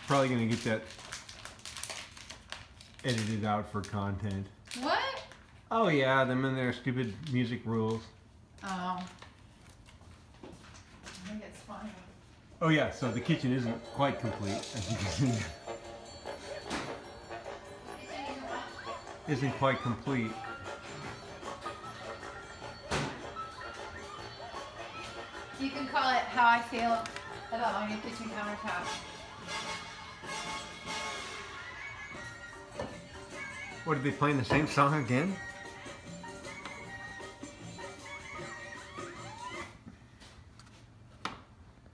Probably gonna get that edited out for content. What? Oh yeah, them and their stupid music rules. Oh. I think it's funny. Oh yeah, so the kitchen isn't quite complete, as you can see. Isn't quite complete. You can call it How I Feel About My New Kitchen Countertop. What, are they playing the same song again?